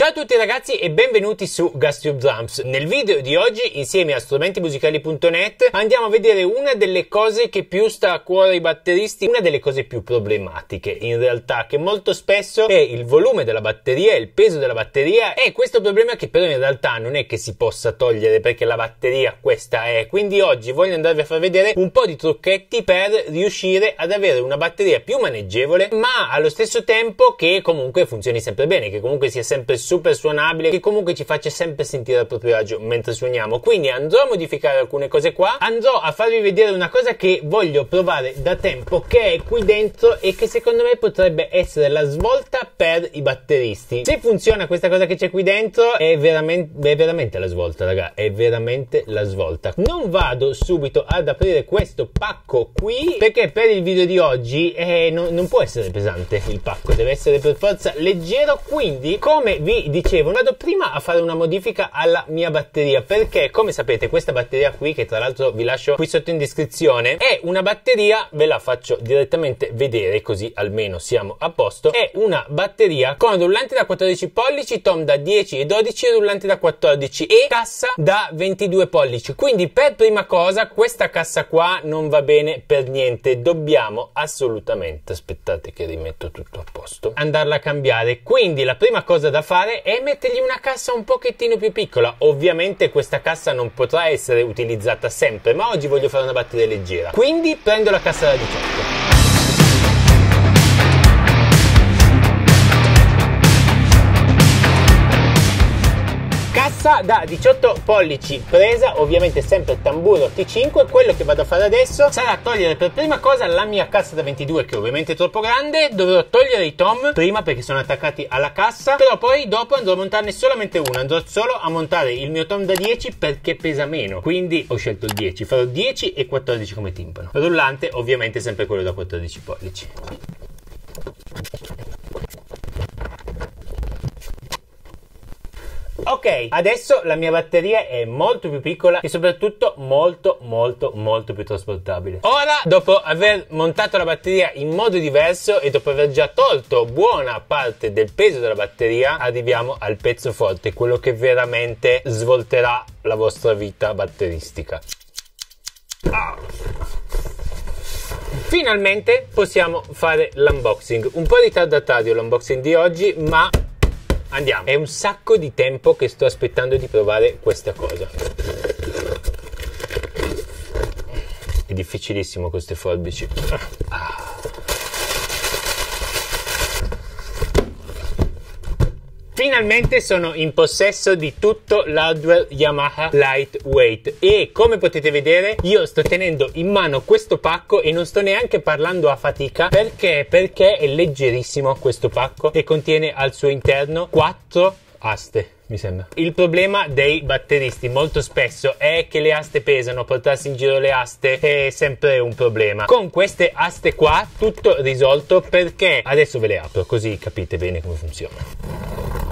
Ciao a tutti ragazzi e benvenuti su GasTube Drums. Nel video di oggi, insieme a strumentimusicali.net, andiamo a vedere una delle cose che più sta a cuore ai batteristi, una delle cose più problematiche in realtà, che molto spesso è il volume della batteria, il peso della batteria, e questo problema che però in realtà non è che si possa togliere perché la batteria questa è. Quindi oggi voglio andarvi a far vedere un po' di trucchetti per riuscire ad avere una batteria più maneggevole, ma allo stesso tempo che comunque funzioni sempre bene, che comunque sia sempre super suonabile, che comunque ci faccia sempre sentire a proprio agio mentre suoniamo. Quindi andrò a modificare alcune cose qua, andrò a farvi vedere una cosa che voglio provare da tempo, che è qui dentro e che secondo me potrebbe essere la svolta per i batteristi. Se funziona questa cosa che c'è qui dentro è veramente la svolta, raga, è veramente la svolta. Non vado subito ad aprire questo pacco qui perché per il video di oggi non può essere pesante il pacco, deve essere per forza leggero. Quindi, come vi dicevo, vado prima a fare una modifica alla mia batteria, perché come sapete questa batteria qui, che tra l'altro vi lascio qui sotto in descrizione, è una batteria, ve la faccio direttamente vedere così almeno siamo a posto. È una batteria con rullanti da 14 pollici, tom da 10 e 12, rullanti da 14 e cassa da 22 pollici. Quindi per prima cosa questa cassa qua non va bene per niente, dobbiamo assolutamente, aspettate che rimetto tutto a posto, andarla a cambiare. Quindi la prima cosa da fare è mettergli una cassa un pochettino più piccola. Ovviamente questa cassa non potrà essere utilizzata sempre, ma oggi voglio fare una batteria leggera, quindi prendo la cassa da 18. Cassa da 18 pollici presa, ovviamente sempre tamburo T5. Quello che vado a fare adesso sarà togliere per prima cosa la mia cassa da 22, che ovviamente è troppo grande. Dovrò togliere i tom prima perché sono attaccati alla cassa, però poi dopo andrò a montarne solamente uno, andrò solo a montare il mio tom da 10 perché pesa meno, quindi ho scelto il 10, farò 10 e 14 come timpano. Rullante ovviamente sempre quello da 14 pollici. Ok, adesso la mia batteria è molto più piccola e soprattutto molto più trasportabile. Ora, dopo aver montato la batteria in modo diverso e dopo aver già tolto buona parte del peso della batteria, arriviamo al pezzo forte, quello che veramente svolterà la vostra vita batteristica. Finalmente possiamo fare l'unboxing. Un po' ritardatario l'unboxing di oggi, ma andiamo. È un sacco di tempo che sto aspettando di provare questa cosa. È difficilissimo queste forbici. Finalmente sono in possesso di tutto l'hardware Yamaha Lightweight e come potete vedere io sto tenendo in mano questo pacco e non sto neanche parlando a fatica perché è leggerissimo questo pacco e contiene al suo interno 4 aste, mi sembra. Il problema dei batteristi molto spesso è che le aste pesano, portarsi in giro le aste è sempre un problema. Con queste aste qua tutto risolto, perché adesso ve le apro così capite bene come funziona.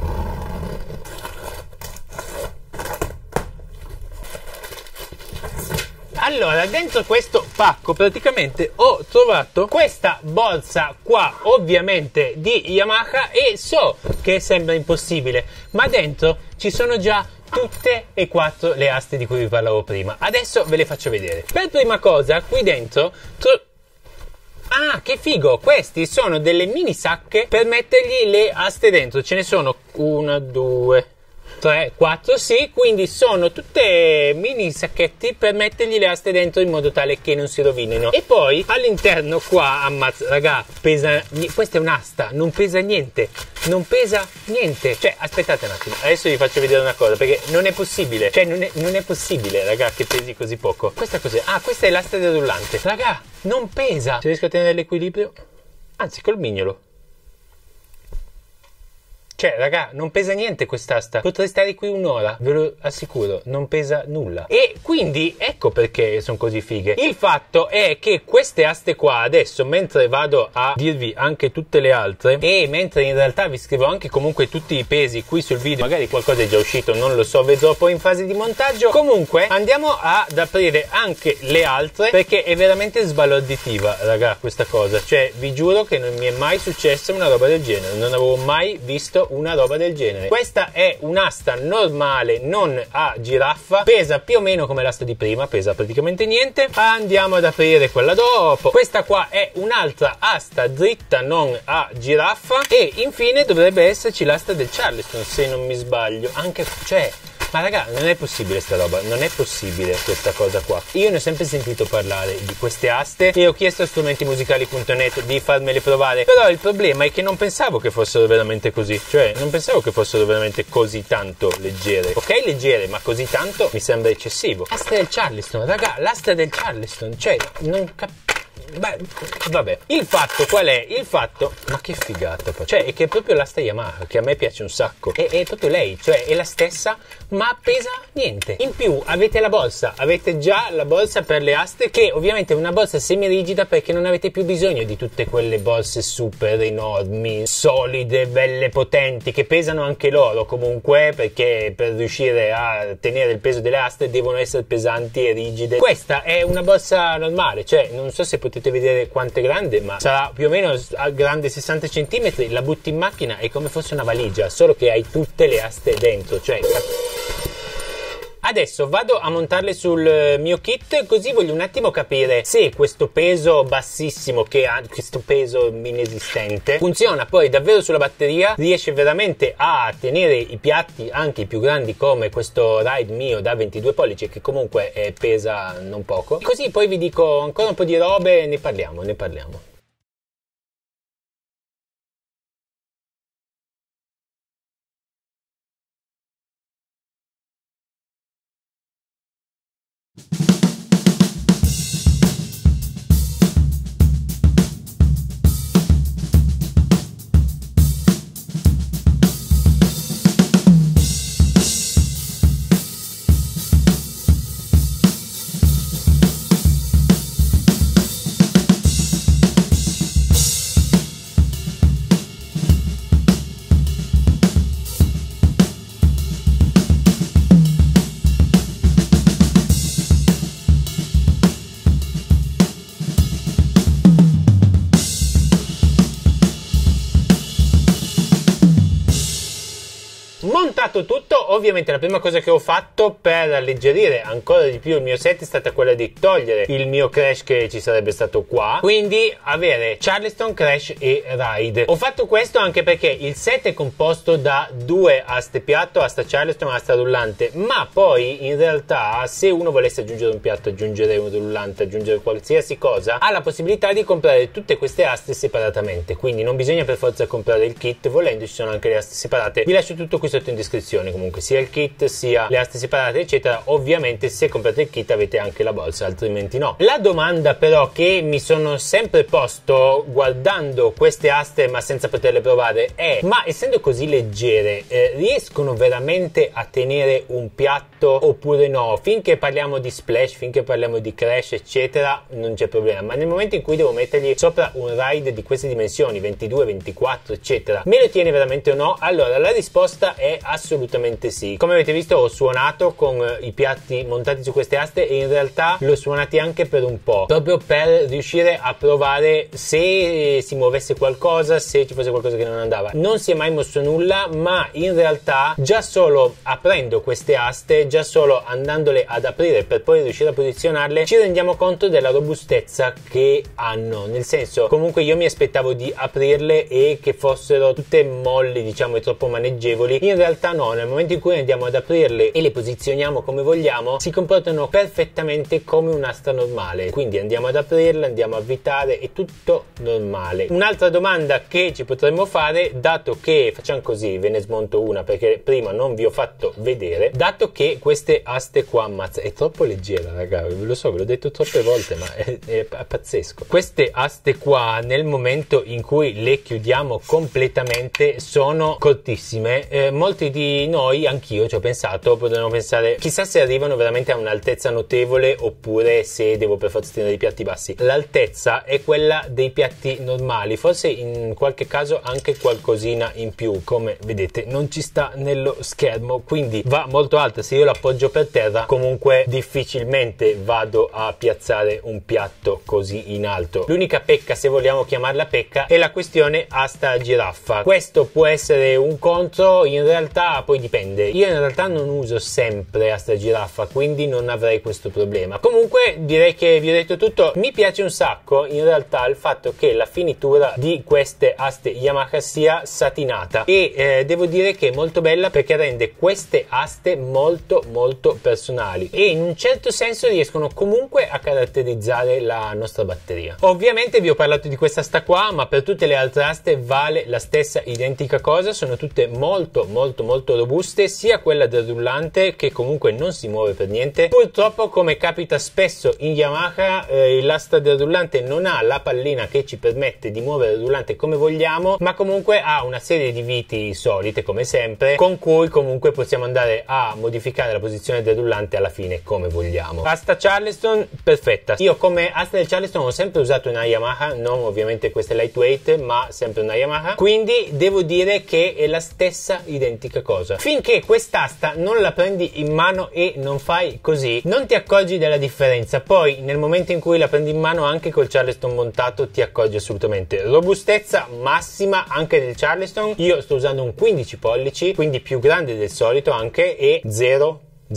Allora, dentro questo pacco praticamente ho trovato questa borsa qua, ovviamente di Yamaha, e so che sembra impossibile, ma dentro ci sono già tutte e 4 le aste di cui vi parlavo prima. Adesso ve le faccio vedere. Per prima cosa, qui dentro ah, che figo! Questi sono delle mini sacche per mettergli le aste dentro. Ce ne sono 1, 2, 3, 4, sì, quindi sono tutte mini sacchetti per mettergli le aste dentro in modo tale che non si rovinino. E poi all'interno qua, ammazza, raga, pesa, questa è un'asta, non pesa niente, non pesa niente. Cioè, aspettate un attimo, adesso vi faccio vedere una cosa, perché non è possibile, cioè non è possibile, raga, che pesi così poco. Questa cos'è? Ah, questa è l'asta del rullante, raga, non pesa. Se riesco a tenere l'equilibrio, anzi col mignolo. Cioè, raga, non pesa niente quest'asta. Potrei stare qui un'ora, ve lo assicuro, non pesa nulla. E quindi ecco perché sono così fighe. Il fatto è che queste aste qua, adesso, mentre vado a dirvi anche tutte le altre, e mentre in realtà vi scrivo anche comunque tutti i pesi qui sul video, magari qualcosa è già uscito, non lo so, vedrò poi in fase di montaggio. Comunque, andiamo ad aprire anche le altre, perché è veramente sbalorditiva, raga, questa cosa. Cioè, vi giuro che non mi è mai successa una roba del genere. Non avevo mai visto una roba del genere. Questa è un'asta normale, non a giraffa, pesa più o meno come l'asta di prima, pesa praticamente niente. Andiamo ad aprire quella dopo. Questa qua è un'altra asta dritta, non a giraffa, e infine dovrebbe esserci l'asta del Charleston, se non mi sbaglio. Anche, cioè, ma raga, non è possibile sta roba, non è possibile questa cosa qua. Io ne ho sempre sentito parlare di queste aste e ho chiesto a strumentimusicali.net di farmele provare, però il problema è che non pensavo che fossero veramente così, cioè non pensavo che fossero veramente così tanto leggere. Ok, leggere, ma così tanto mi sembra eccessivo. L'asta del Charleston, raga, l'asta del Charleston, cioè non capisco. Beh, vabbè, il fatto qual è? Il fatto, ma che figata, cioè è che è proprio l'asta Yamaha, che a me piace un sacco, è proprio lei, cioè è la stessa, ma pesa niente. In più avete la borsa, avete già la borsa per le aste, che ovviamente è una borsa semirigida perché non avete più bisogno di tutte quelle borse super enormi, solide, belle, potenti, che pesano anche loro comunque, perché per riuscire a tenere il peso delle aste devono essere pesanti e rigide. Questa è una borsa normale, cioè non so se potete vedere quanto è grande, ma sarà più o meno grande 60 cm, la butti in macchina, è come fosse una valigia, solo che hai tutte le aste dentro, cioè. Adesso vado a montarle sul mio kit, così voglio un attimo capire se questo peso bassissimo, che ha questo peso inesistente, funziona poi davvero sulla batteria, riesce veramente a tenere i piatti anche i più grandi come questo Ride mio da 22 pollici, che comunque pesa non poco. Così poi vi dico ancora un po' di robe e ne parliamo. Montato tutto, ovviamente la prima cosa che ho fatto per alleggerire ancora di più il mio set è stata quella di togliere il mio crash che ci sarebbe stato qua, quindi avere Charleston, crash e ride. Ho fatto questo anche perché il set è composto da due aste piatto, asta Charleston e asta rullante, ma poi in realtà se uno volesse aggiungere un piatto, aggiungere un rullante, aggiungere qualsiasi cosa, ha la possibilità di comprare tutte queste aste separatamente, quindi non bisogna per forza comprare il kit, volendo ci sono anche le aste separate. Vi lascio tutto qui sotto in descrizione, comunque sia il kit sia le aste separate eccetera. Ovviamente se comprate il kit avete anche la borsa, altrimenti no. La domanda però che mi sono sempre posto guardando queste aste ma senza poterle provare è: ma essendo così leggere riescono veramente a tenere un piatto oppure no? Finché parliamo di splash, finché parliamo di crash eccetera non c'è problema, ma nel momento in cui devo mettergli sopra un ride di queste dimensioni 22, 24 eccetera, me lo tiene veramente o no? Allora la risposta è assolutamente sì. Come avete visto ho suonato con i piatti montati su queste aste e in realtà l'ho suonati anche per un po', proprio per riuscire a provare se si muovesse qualcosa, se ci fosse qualcosa che non andava. Non si è mai mosso nulla, ma in realtà già solo aprendo queste aste, già solo andandole ad aprire per poi riuscire a posizionarle, ci rendiamo conto della robustezza che hanno. Nel senso, comunque io mi aspettavo di aprirle e che fossero tutte molli, diciamo, e troppo maneggevoli. In realtà no, nel momento in cui andiamo ad aprirle e le posizioniamo come vogliamo, si comportano perfettamente come un'asta normale. Quindi andiamo ad aprirle, andiamo a avvitare, è tutto normale. Un'altra domanda che ci potremmo fare, dato che facciamo così, ve ne smonto una perché prima non vi ho fatto vedere, dato che queste aste qua, ammazza, è troppo leggera raga, ve lo so, ve l'ho detto troppe volte, ma è pazzesco. Queste aste qua nel momento in cui le chiudiamo completamente sono cortissime. Molti di noi, anch'io ci ho pensato, potremmo pensare chissà se arrivano veramente a un'altezza notevole oppure se devo per forza tenere i piatti bassi. L'altezza è quella dei piatti normali, forse in qualche caso anche qualcosina in più, come vedete non ci sta nello schermo, quindi va molto alta. Se io la appoggio per terra, comunque difficilmente vado a piazzare un piatto così in alto. L'unica pecca, se vogliamo chiamarla pecca, è la questione asta giraffa. Questo può essere un contro, in realtà poi dipende. Io in realtà non uso sempre asta giraffa, quindi non avrei questo problema. Comunque direi che vi ho detto tutto. Mi piace un sacco in realtà il fatto che la finitura di queste aste Yamaha sia satinata, e devo dire che è molto bella perché rende queste aste molto personali e in un certo senso riescono comunque a caratterizzare la nostra batteria. Ovviamente vi ho parlato di questa asta qua, ma per tutte le altre aste vale la stessa identica cosa. Sono tutte molto robuste, sia quella del rullante, che comunque non si muove per niente. Purtroppo, come capita spesso in Yamaha, l'asta del rullante non ha la pallina che ci permette di muovere il rullante come vogliamo, ma comunque ha una serie di viti solite come sempre, con cui comunque possiamo andare a modificare la posizione del rullante alla fine come vogliamo. Asta Charleston perfetta. Io come asta del Charleston ho sempre usato una Yamaha, non ovviamente queste lightweight, ma sempre una Yamaha, quindi devo dire che è la stessa identica cosa. Finché quest'asta non la prendi in mano e non fai così, non ti accorgi della differenza. Poi nel momento in cui la prendi in mano anche col Charleston montato ti accorgi assolutamente. Robustezza massima anche del Charleston. Io sto usando un 15 pollici, quindi più grande del solito anche, e zero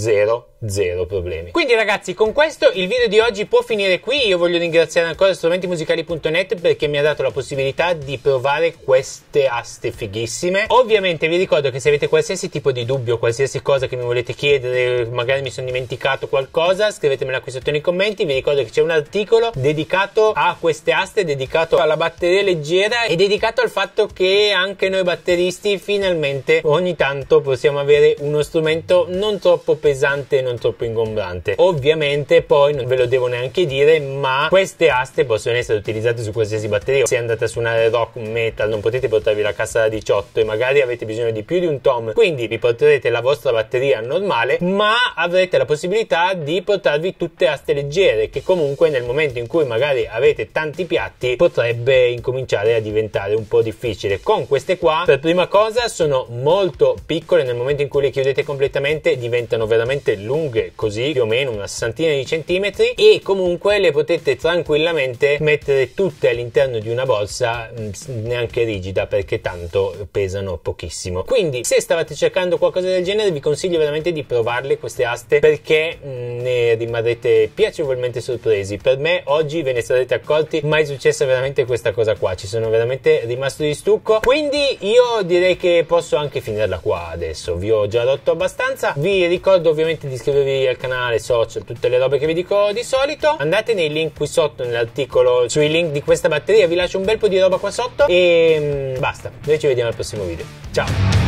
problemi. Quindi ragazzi, con questo il video di oggi può finire qui. Io voglio ringraziare ancora strumentimusicali.net perché mi ha dato la possibilità di provare queste aste fighissime. Ovviamente vi ricordo che se avete qualsiasi tipo di dubbio, qualsiasi cosa che mi volete chiedere, magari mi sono dimenticato qualcosa, scrivetemela qui sotto nei commenti. Vi ricordo che c'è un articolo dedicato a queste aste, dedicato alla batteria leggera e dedicato al fatto che anche noi batteristi finalmente ogni tanto possiamo avere uno strumento non troppo pesante e non troppo ingombrante. Ovviamente poi non ve lo devo neanche dire, ma queste aste possono essere utilizzate su qualsiasi batteria. Se andate a suonare rock, metal, non potete portarvi la cassa da 18 e magari avete bisogno di più di un tom, quindi vi porterete la vostra batteria normale, ma avrete la possibilità di portarvi tutte aste leggere, che comunque nel momento in cui magari avete tanti piatti potrebbe incominciare a diventare un po' difficile. Con queste qua, per prima cosa, sono molto piccole, nel momento in cui le chiudete completamente diventano veramente lunghe, così più o meno una sessantina di centimetri, e comunque le potete tranquillamente mettere tutte all'interno di una borsa, neanche rigida, perché tanto pesano pochissimo. Quindi se stavate cercando qualcosa del genere vi consiglio veramente di provarle queste aste, perché ne rimarrete piacevolmente sorpresi. Per me oggi ve ne sarete accorti, mai è successa veramente questa cosa qua, ci sono veramente rimasto di stucco. Quindi io direi che posso anche finirla qua adesso, vi ho già rotto abbastanza. Vi ricordo ovviamente di iscrivervi al canale, social, tutte le robe che vi dico di solito. Andate nei link qui sotto nell'articolo sui link di questa batteria, vi lascio un bel po' di roba qua sotto e basta. Noi ci vediamo al prossimo video, ciao.